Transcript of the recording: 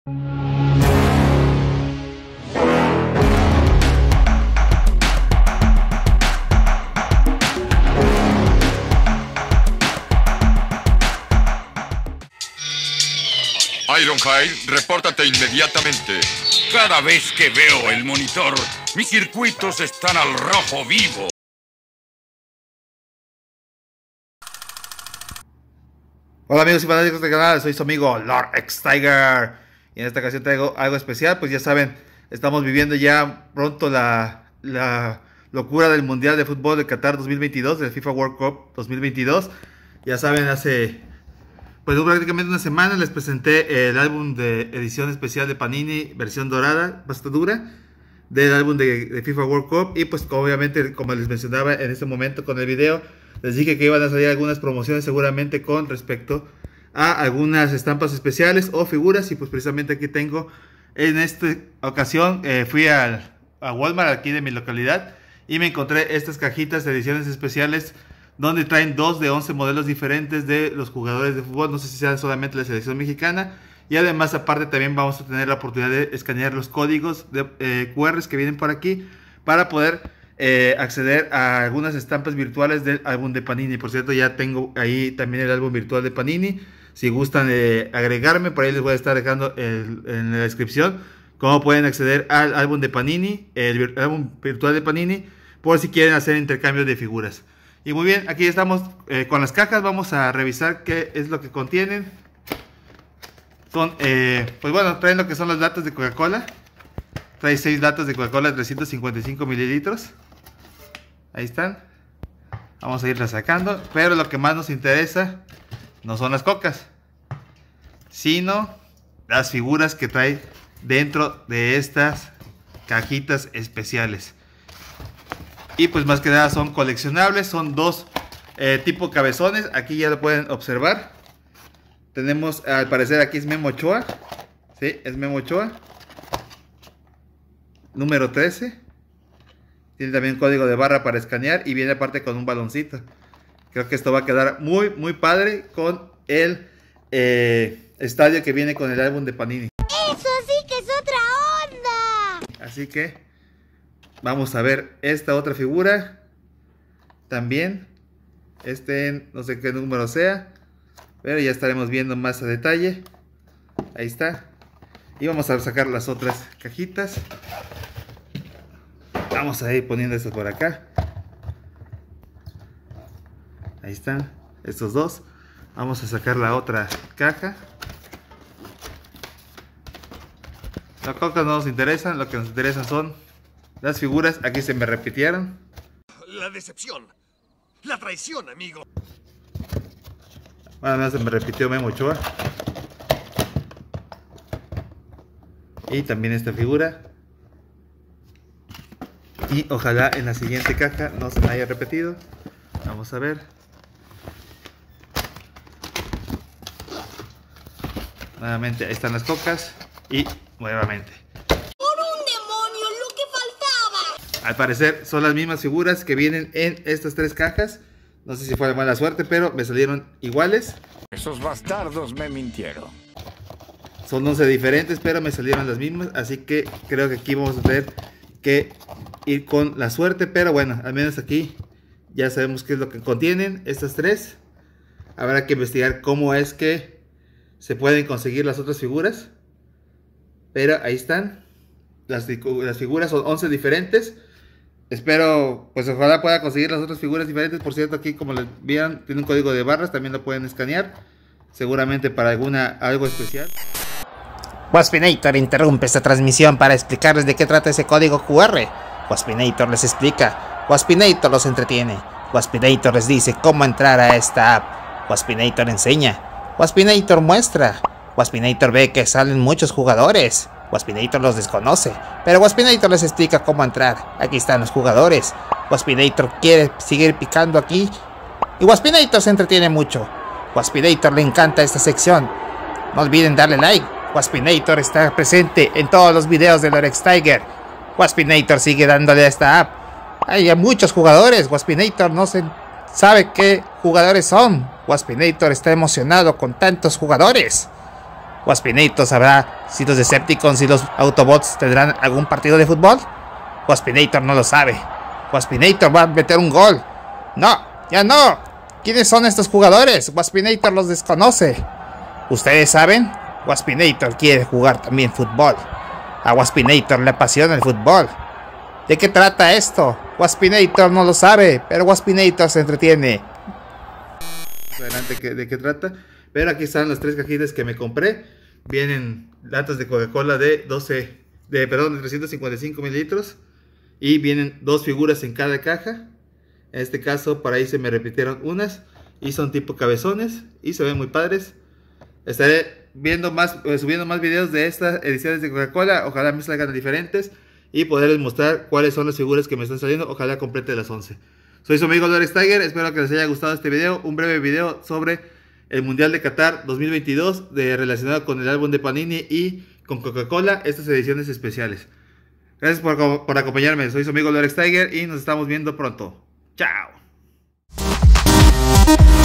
Ironhide, repórtate inmediatamente. Cada vez que veo el monitor, mis circuitos están al rojo vivo. Hola amigos y fanáticos del canal, soy su amigo Lord X Tiger. Y en esta ocasión traigo algo especial, pues ya saben, estamos viviendo ya pronto la locura del Mundial de Fútbol de Qatar 2022, del FIFA World Cup 2022. Ya saben, hace pues prácticamente una semana les presenté el álbum de edición especial de Panini, versión dorada, bastante dura, del álbum de FIFA World Cup. Y pues obviamente, como les mencionaba en este momento con el video, les dije que iban a salir algunas promociones seguramente con respecto a algunas estampas especiales o figuras. Y pues precisamente aquí tengo, en esta ocasión fui a Walmart aquí de mi localidad y me encontré estas cajitas de ediciones especiales donde traen 2 de 11 modelos diferentes de los jugadores de fútbol. No sé si sean solamente la selección mexicana. Y además, aparte, también vamos a tener la oportunidad de escanear los códigos de QRs que vienen por aquí para poder acceder a algunas estampas virtuales del álbum de Panini. Por cierto, ya tengo ahí también el álbum virtual de Panini. Si gustan agregarme, por ahí les voy a estar dejando en la descripción cómo pueden acceder al álbum de Panini, el álbum virtual de Panini, por si quieren hacer intercambio de figuras. Y muy bien, aquí estamos con las cajas. Vamos a revisar qué es lo que contienen. Son, pues bueno, traen lo que son las latas de Coca-Cola. Trae 6 latas de Coca-Cola de 355 mililitros. Ahí están. Vamos a irlas sacando. Pero lo que más nos interesa no son las cocas, sino las figuras que trae dentro de estas cajitas especiales. Y pues más que nada son coleccionables. Son 2 tipo cabezones. Aquí ya lo pueden observar. Tenemos, al parecer aquí es Memo Ochoa. Sí, es Memo Ochoa. Número 13. Tiene también un código de barra para escanear. Y viene aparte con un baloncito. Creo que esto va a quedar muy padre con el estadio que viene con el álbum de Panini. ¡Eso sí que es otra onda! Así que vamos a ver esta otra figura. También no sé qué número sea, pero ya estaremos viendo más a detalle. Ahí está. Y vamos a sacar las otras cajitas. Vamos a ir poniendo esto por acá. Ahí están estos 2. Vamos a sacar la otra caja. Las cocas no nos interesan. Lo que nos interesan son las figuras. Aquí se me repitieron. La decepción, la traición, amigo. Bueno, se me repitió Memo Ochoa. Y también esta figura. Y ojalá en la siguiente caja no se me haya repetido. Vamos a ver. Nuevamente, ahí están las cocas. Y nuevamente. ¡Por un demonio, lo que faltaba! Al parecer son las mismas figuras que vienen en estas 3 cajas. No sé si fue de mala suerte, pero me salieron iguales. Esos bastardos me mintieron. Son 11 diferentes, pero me salieron las mismas. Así que creo que aquí vamos a tener que ir con la suerte. Pero bueno, al menos aquí ya sabemos qué es lo que contienen estas 3. Habrá que investigar cómo es que se pueden conseguir las otras figuras. Pero ahí están. Las figuras son 11 diferentes. Espero, pues ojalá pueda conseguir las otras figuras diferentes. Por cierto, aquí como les vieron, tiene un código de barras. También lo pueden escanear. Seguramente para algo especial. Waspinator interrumpe esta transmisión para explicarles de qué trata ese código QR. Waspinator les explica. Waspinator los entretiene. Waspinator les dice cómo entrar a esta app. Waspinator enseña. Waspinator muestra. Waspinator ve que salen muchos jugadores. Waspinator los desconoce, pero Waspinator les explica cómo entrar. Aquí están los jugadores. Waspinator quiere seguir picando aquí y Waspinator se entretiene mucho. Waspinator le encanta esta sección. No olviden darle like. Waspinator está presente en todos los videos de Lord X Tiger. Waspinator sigue dándole a esta app. Hay muchos jugadores. Waspinator no se sabe qué jugadores son. Waspinator está emocionado con tantos jugadores. Waspinator sabrá si los Decepticons y los Autobots tendrán algún partido de fútbol. Waspinator no lo sabe. Waspinator va a meter un gol. No, ya no. ¿Quiénes son estos jugadores? Waspinator los desconoce. ¿Ustedes saben? Waspinator quiere jugar también fútbol. A Waspinator le apasiona el fútbol. ¿De qué trata esto? Waspinator no lo sabe, pero Waspinator se entretiene. Adelante, ¿de qué trata? Pero aquí están las 3 cajitas que me compré. Vienen latas de Coca-Cola de 355 mililitros. Y vienen 2 figuras en cada caja. En este caso, por ahí se me repitieron unas. Y son tipo cabezones. Y se ven muy padres. Estaré subiendo más videos de estas ediciones de Coca-Cola. Ojalá me salgan diferentes. Y poderles mostrar cuáles son las figuras que me están saliendo. Ojalá complete las 11. Soy su amigo Lord Steiger. Espero que les haya gustado este video. Un breve video sobre el Mundial de Qatar 2022. Relacionado con el álbum de Panini y con Coca-Cola. Estas ediciones especiales. Gracias por acompañarme. Soy su amigo Lord Steiger. Y nos estamos viendo pronto. Chao.